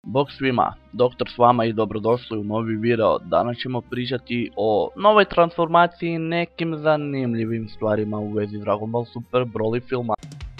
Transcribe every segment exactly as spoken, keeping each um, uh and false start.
Bog svima, Doktor s vama i dobrodošli u novi video. Danas ćemo pričati o novoj transformaciji i nekim zanimljivim stvarima u vezi Dragon Ball Super Broly filma.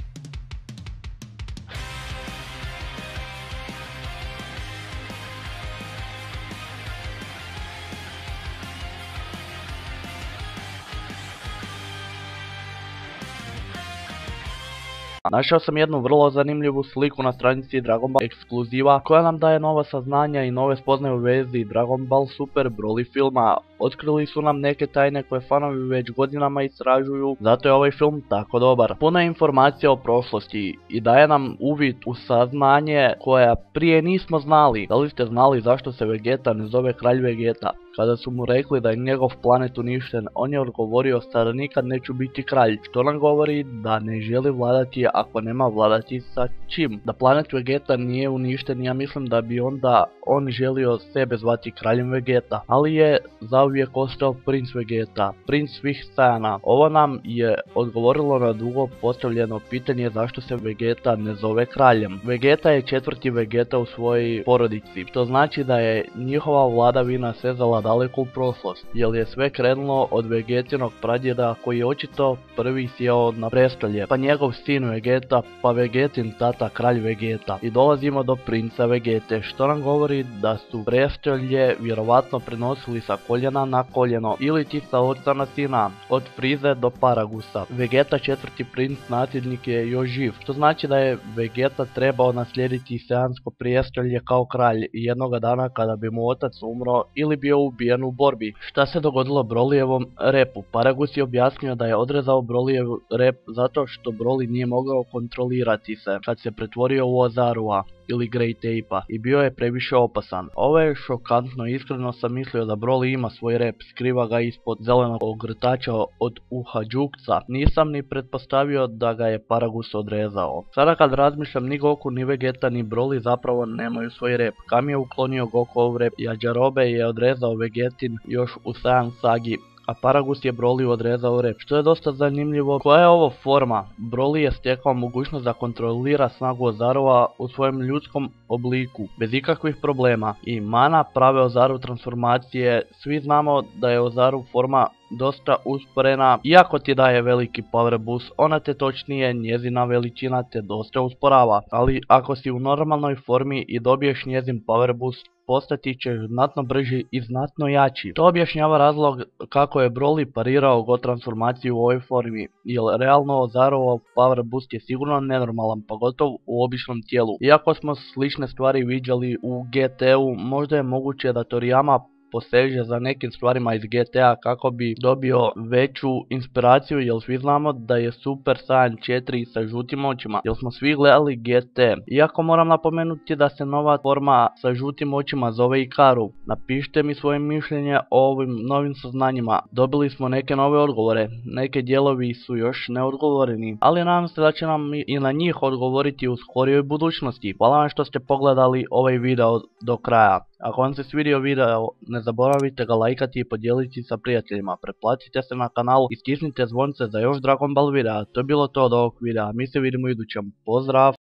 Našao sam jednu vrlo zanimljivu sliku na stranici Dragon Ball ekskluziva koja nam daje nova saznanja i nove spoznaje u vezi Dragon Ball Super Broly filma. Otkrili su nam neke tajne koje fanovi već godinama istražuju, zato je ovaj film tako dobar. Puno je informacija o prošlosti i daje nam uvid u saznanje koja prije nismo znali. Da li ste znali zašto se Vegeta ne zove kralj Vegeta? Kada su mu rekli da je njegov planet uništen, on je odgovorio: "Sada nikad neću biti kralj", što nam govori da ne želi vladati ako nema vladati sa čim. Da planet Vegeta nije uništen, ja mislim da bi onda on želio sebe zvati kraljem Vegeta, ali je zauvijek ostao princ Vegeta, princ svih Saiyana. Ovo nam je odgovorilo na dugo postavljeno pitanje zašto se Vegeta ne zove kraljem. Vegeta je četvrti Vegeta u svojoj porodici, što znači da je njihova vladavina sezala daleko u prošlost, jer je sve krenulo od Vegetinog pradjeda koji je očito prvi sjeo na prestolje, pa njegov sin Vegeta, pa Vegetin tata kralj Vegeta, i dolazimo do princa Vegete, što nam govori da su prestolje vjerovatno prenosili sa koljena na koljeno ili ti sa oca na sina, od Frize do Paragusa. Vegeta četvrti princ nasljednik je još živ, što znači da je Vegeta trebao naslijediti Saiyansko prijestolje kao kralj jednoga dana kada bi mu otac umro ili bio ubijen u borbi. Šta se dogodilo Brolyjevom repu? Paragus je objasnio da je odrezao Brolyjev rep zato što Broly nije mogao kontrolirati se kad se pretvorio u Ozarua ili Great Ape-a i bio je previše opasan. Ovo je šokantno, iskreno sam mislio da Broly ima svoj rep, skriva ga ispod zelenog ogrtača od uha Đukca. Nisam ni pretpostavio da ga je Paragus odrezao. Sada kad razmišljam, ni Goku, ni Vegeta, ni Broly zapravo nemaju svoj rep. Kam je uklonio Gokuov rep, Yajirobe je odrezao Vegetin još u Saiyan sagi, a Paragus je Broly odrezao rep, što je dosta zanimljivo. Koja je ovo forma? Broly je stekao mogućnost da kontrolira snagu Ozarua u svojem ljudskom obliku, bez ikakvih problema, i mana prave Ozaru transformacije. Svi znamo da je Ozaru forma dosta usporena, iako ti daje veliki power boost, ona te, točnije njezina veličina, te dosta usporava, ali ako si u normalnoj formi i dobiješ njezin power boost, postati ćeš znatno brži i znatno jači. To objašnjava razlog kako je Broly parirao God transformaciju u ovoj formi, jer realno Ozarov power boost je sigurno nenormalan, pogotovo u običnom tijelu. Iako smo slične stvari viđali u G T U, možda je moguće da Toriyama poseže za nekim stvarima iz G T A kako bi dobio veću inspiraciju, jer svi znamo da je Super Saiyan četiri sa žutim očima, jer smo svi gledali G T. Iako moram napomenuti da se nova forma sa žutim očima zove Ikaru. Napišite mi svoje mišljenje o ovim novim saznanjima. Dobili smo neke nove odgovore, neke dijelovi su još neodgovoreni, ali nadam se da će nam i na njih odgovoriti u skorijoj budućnosti. Hvala vam što ste pogledali ovaj video do kraja. Ako vam se svidio video, ne zaboravite ga lajkati i podijeliti sa prijateljima, pretplatite se na kanal i stisnite zvonce za još Dragon Ball videa. To je bilo to od ovog videa, mi se vidimo u idućem, pozdrav!